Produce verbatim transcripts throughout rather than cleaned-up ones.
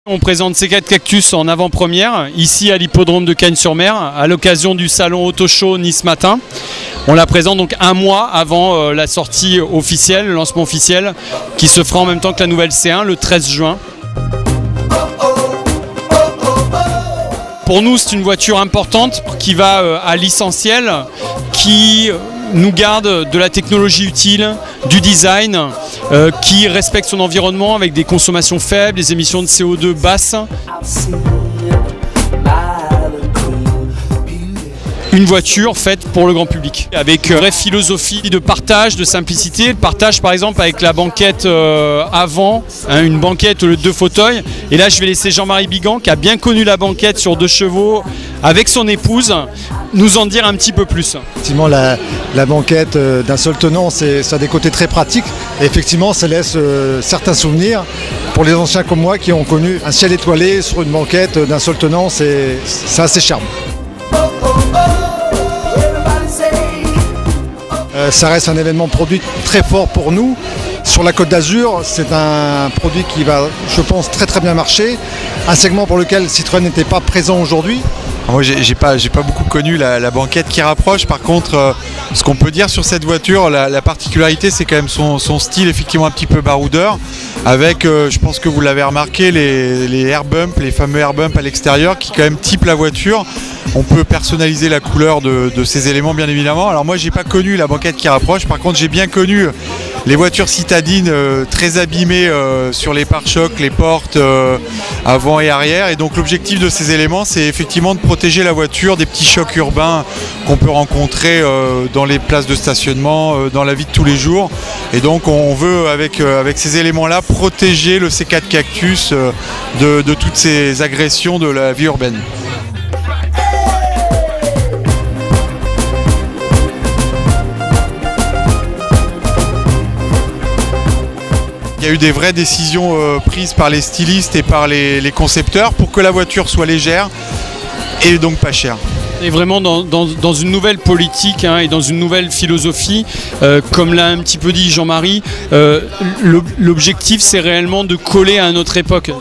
On présente C quatre Cactus en avant-première, ici à l'hippodrome de Cagnes-sur-Mer, à l'occasion du salon Auto Show Nice Matin. On la présente donc un mois avant euh, la sortie officielle, le lancement officiel, qui se fera en même temps que la nouvelle C un, le treize juin. Pour nous, c'est une voiture importante qui va euh, à l'essentiel, qui nous garde de la technologie utile, du design, euh, qui respecte son environnement avec des consommations faibles, des émissions de C O deux basses. Une voiture faite pour le grand public, avec une vraie philosophie de partage, de simplicité. Le partage par exemple avec la banquette euh, avant, hein, une banquette au lieu de deux fauteuils. Et là je vais laisser Jean-Marie Bigan, qui a bien connu la banquette sur deux chevaux, avec son épouse, nous en dire un petit peu plus. Effectivement, la, la banquette euh, d'un seul tenant, c'est, ça a des côtés très pratiques. Et effectivement, ça laisse euh, certains souvenirs. Pour les anciens comme moi qui ont connu un ciel étoilé sur une banquette d'un seul tenant, c'est, c'est assez charmant. Euh, ça reste un événement produit très fort pour nous. Sur la Côte d'Azur, c'est un produit qui va, je pense, très très bien marcher. Un segment pour lequel Citroën n'était pas présent aujourd'hui. Moi, j'ai, j'ai pas, j'ai pas beaucoup connu la, la banquette qui rapproche. Par contre, euh, ce qu'on peut dire sur cette voiture, la, la particularité, c'est quand même son, son style effectivement un petit peu baroudeur, avec, euh, je pense que vous l'avez remarqué, les, les air bumps, les fameux air bumps à l'extérieur, qui quand même typent la voiture. On peut personnaliser la couleur de, de ces éléments, bien évidemment. Alors moi, j'ai pas connu la banquette qui rapproche. Par contre, j'ai bien connu les voitures citadines euh, très abîmées euh, sur les pare-chocs, les portes euh, avant et arrière. Et donc l'objectif de ces éléments, c'est effectivement de protéger la voiture des petits chocs urbains qu'on peut rencontrer euh, dans les places de stationnement, euh, dans la vie de tous les jours. Et donc on veut, avec, euh, avec ces éléments-là, protéger le C quatre Cactus euh, de, de toutes ces agressions de la vie urbaine. Il y a eu des vraies décisions euh, prises par les stylistes et par les, les concepteurs pour que la voiture soit légère et donc pas chère. Et vraiment dans, dans, dans une nouvelle politique hein, et dans une nouvelle philosophie, euh, comme l'a un petit peu dit Jean-Marie, euh, l'objectif c'est réellement de coller à notre époque.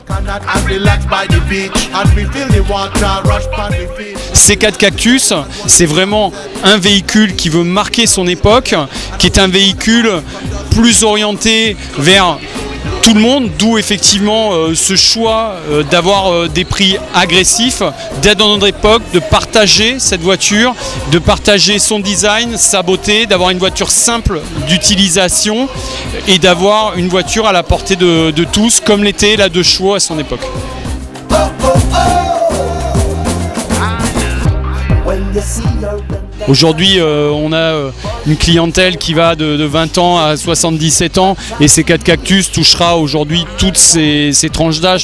C quatre Cactus, c'est vraiment un véhicule qui veut marquer son époque, qui est un véhicule plus orienté vers tout le monde, d'où effectivement euh, ce choix euh, d'avoir euh, des prix agressifs, d'être dans notre époque, de partager cette voiture, de partager son design, sa beauté, d'avoir une voiture simple d'utilisation et d'avoir une voiture à la portée de, de tous, comme l'était la deux chevaux à son époque. Aujourd'hui, euh, on a euh, une clientèle qui va de, de vingt ans à soixante-dix-sept ans et C quatre Cactus touchera aujourd'hui toutes ces, ces tranches d'âge.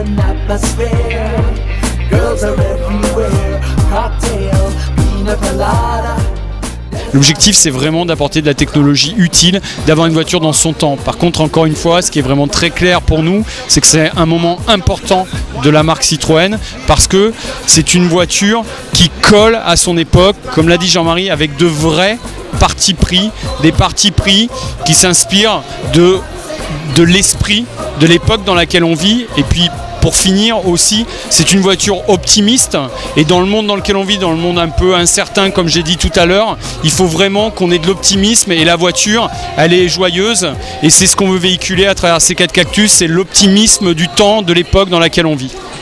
L'objectif, c'est vraiment d'apporter de la technologie utile, d'avoir une voiture dans son temps. Par contre, encore une fois, ce qui est vraiment très clair pour nous, c'est que c'est un moment important de la marque Citroën parce que c'est une voiture qui colle à son époque, comme l'a dit Jean-Marie, avec de vrais partis pris, des partis pris qui s'inspirent de, de l'esprit de l'époque dans laquelle on vit. Et puis, pour finir aussi, c'est une voiture optimiste et dans le monde dans lequel on vit, dans le monde un peu incertain comme j'ai dit tout à l'heure, il faut vraiment qu'on ait de l'optimisme et la voiture, elle est joyeuse et c'est ce qu'on veut véhiculer à travers C quatre Cactus, c'est l'optimisme du temps, de l'époque dans laquelle on vit.